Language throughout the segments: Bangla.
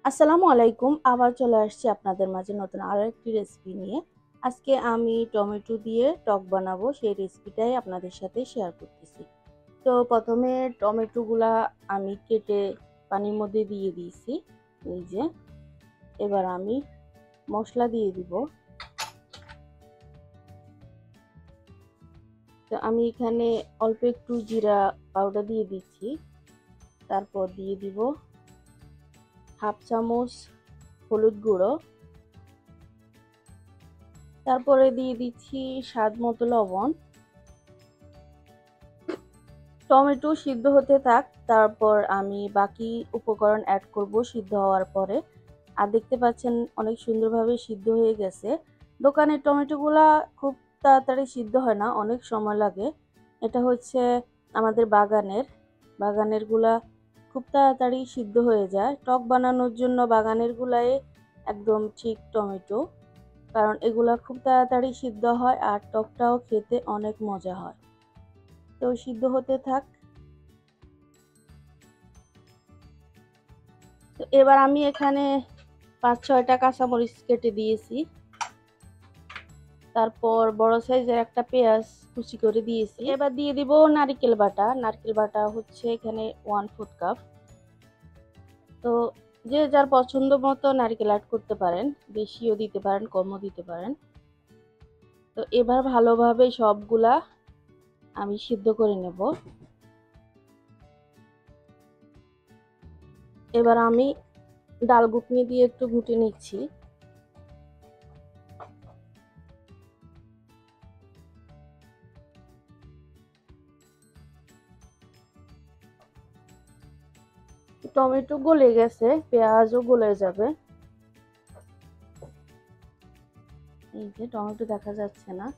আসসালামু আলাইকুম। আবার চলে আসছি আপনাদের মাঝে নতুন আরো একটি রেসিপি নিয়ে। আজকে আমি টমেটো দিয়ে টক বানাবো, সেই রেসিপিটাই আপনাদের সাথে শেয়ার করতেছি। তো প্রথমে টমেটোগুলা আমি কেটে পানির মধ্যে দিয়ে দিয়েছি। এই যে, এবার আমি মশলা দিয়ে দিব। তো আমি এখানে অল্প একটু জিরা পাউডার দিয়ে দিচ্ছি। তারপর দিয়ে দিব হাফ চামচ হলুদ গুঁড়ো। তারপরে দিয়ে দিচ্ছি স্বাদ মতো লবণ। টমেটো সিদ্ধ হতে থাক, তারপর আমি বাকি উপকরণ অ্যাড করব সিদ্ধ হওয়ার পরে। আর দেখতে পাচ্ছেন অনেক সুন্দরভাবে সিদ্ধ হয়ে গেছে। দোকানের টমেটোগুলা খুব তাড়াতাড়ি সিদ্ধ হয় না, অনেক সময় লাগে। এটা হচ্ছে আমাদের বাগানের গুলা খুব তাড়াতাড়ি সিদ্ধ হয়ে যায়। টক বানানোর জন্য বাগানের গুলাই একদম ঠিক টমেটো, কারণ এগুলা খুব তাড়াতাড়ি সিদ্ধ হয় আর টকটাও খেতে অনেক মজা হয়। তো সিদ্ধ হতে থাক। তো এবার আমি এখানে 5-6টা কাঁচামরিচ কেটে দিয়েছি। তারপর বড় সাইজের একটা পেঁয়াজ কুচি করে দিয়েছি। এবার দিয়ে দিব নারকেল বাটা। নারকেল বাটা হচ্ছে এখানে 1/4 কাপ। তো যে যার পছন্দ মতো নারকেল অ্যাড করতে পারেন, বেশিও দিতে পারেন, কমও দিতে পারেন। তো এবার ভালোভাবে সবগুলা আমি সিদ্ধ করে নেব। এবার আমি ডাল ঘুটনি দিয়ে একটু ঘুটে নিচ্ছি। টমেটো গলে গেছে, পেঁয়াজও গলে যাবে। এই যে টমেটো দেখা যাচ্ছে না।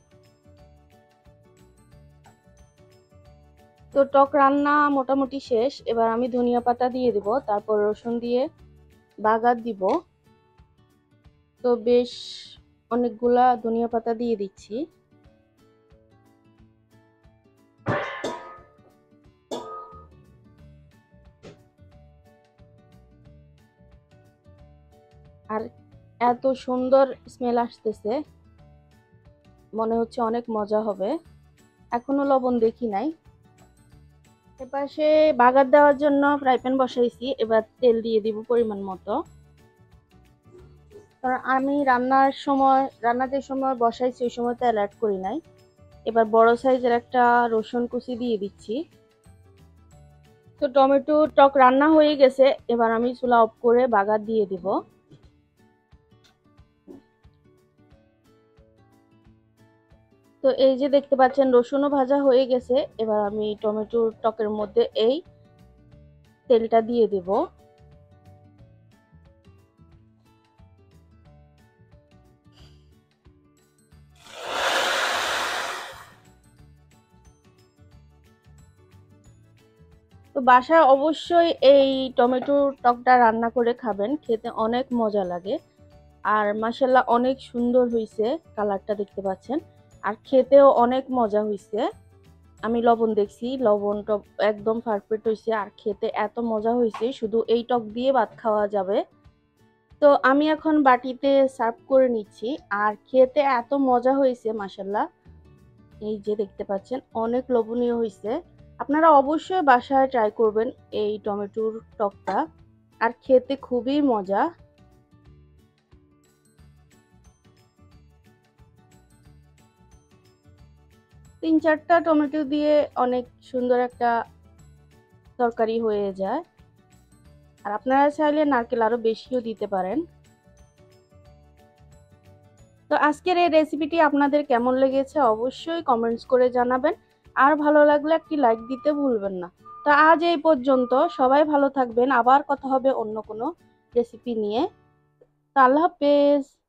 তো টক রান্না মোটামুটি শেষ। এবার আমি ধনিয়া পাতা দিয়ে দিব, তারপর রসুন দিয়ে বাগার দিব। তো বেশ অনেকগুলা ধনিয়া পাতা দিয়ে দিচ্ছি। আর এত সুন্দর স্মেল আসতেছে, মনে হচ্ছে অনেক মজা হবে। এখনো লবণ দেখি নাই। এপাশে বাগার দেওয়ার জন্য ফ্রাই প্যান বসাইছি। এবার তেল দিয়ে দিব পরিমাণ মতো। কারণ আমি রান্না যে সময় বসাইছি ওই সময় তেল অ্যাড করি নাই। এবার বড় সাইজের একটা রসুন কুচি দিয়ে দিচ্ছি। তো টমেটো টক রান্না হয়ে গেছে, এবার আমি চুলা অফ করে বাগার দিয়ে দিব। তো এই যে দেখতে পাচ্ছেন রসুনও ভাজা হয়ে গেছে। এবার আমি টমেটোর টকের মধ্যে এই তেলটা দিয়ে দেব। তো বাসায় অবশ্যই এই টমেটোর টকটা রান্না করে খাবেন, খেতে অনেক মজা লাগে। আর মাশাআল্লাহ অনেক সুন্দর হয়েছে, কালারটা দেখতে পাচ্ছেন। আর খেতেও অনেক মজা হয়েছে। আমি লবণ দেখছি, লবণ টক একদম পারফেক্ট হয়েছে। আর খেতে এত মজা হয়েছে, শুধু এই টক দিয়ে ভাত খাওয়া যাবে। তো আমি এখন বাটিতে সার্ভ করে নিচ্ছি। আর খেতে এত মজা হয়েছে মাশাআল্লাহ। এই যে দেখতে পাচ্ছেন অনেক লোভনীয় হয়েছে। আপনারা অবশ্যই বাসায় ট্রাই করবেন এই টমেটোর টকটা, আর খেতে খুবই মজা। 3-4টা টমেটো দিয়ে অনেক সুন্দর একটা তরকারি হয়ে যায়। আর আপনারা চাইলে নারকেল আরো বেশিও দিতে পারেন। তো আজকের এই রেসিপিটি আপনাদের কেমন লেগেছে অবশ্যই কমেন্টস করে জানাবেন। আর ভালো লাগলে একটি লাইক দিতে ভুলবেন না। তো আজ এই পর্যন্ত, সবাই ভালো থাকবেন। আবার কথা হবে অন্য কোনো রেসিপি নিয়ে। তো আল্লাহ হাফেজ।